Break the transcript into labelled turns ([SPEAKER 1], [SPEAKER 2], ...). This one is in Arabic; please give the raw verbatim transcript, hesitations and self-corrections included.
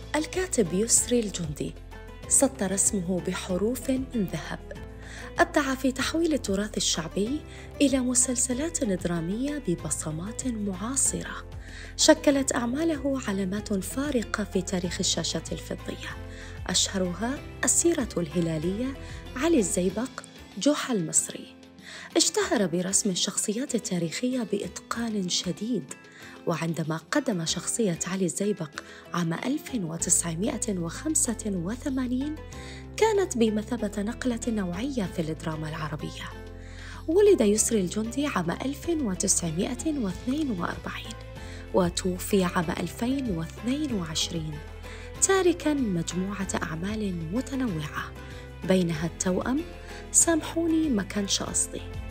[SPEAKER 1] الكاتب يسري الجندي سطر اسمه بحروف من ذهب. أبدع في تحويل التراث الشعبي إلى مسلسلات درامية ببصمات معاصرة، شكلت أعماله علامات فارقة في تاريخ الشاشة الفضية، أشهرها السيرة الهلالية، علي الزيبق، جحا المصري. اشتهر برسم الشخصيات التاريخية بإتقان شديد، وعندما قدم شخصية علي الزيبق عام ألف وتسعمائة وخمسة وثمانين كانت بمثابة نقلة نوعية في الدراما العربية. ولد يسري الجندي عام ألف وتسعمائة واثنين وأربعين وتوفي عام ألفين واثنين وعشرين، تاركاً مجموعة أعمال متنوعة بينها التوأم، سامحوني ما كانش قصدي.